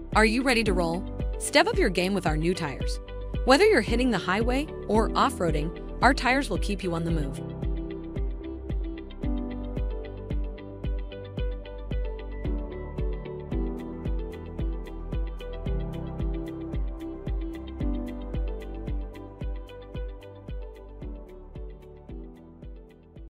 Are you ready to roll? Step up your game with our new tires. Whether you're hitting the highway or off-roading, our tires will keep you on the move.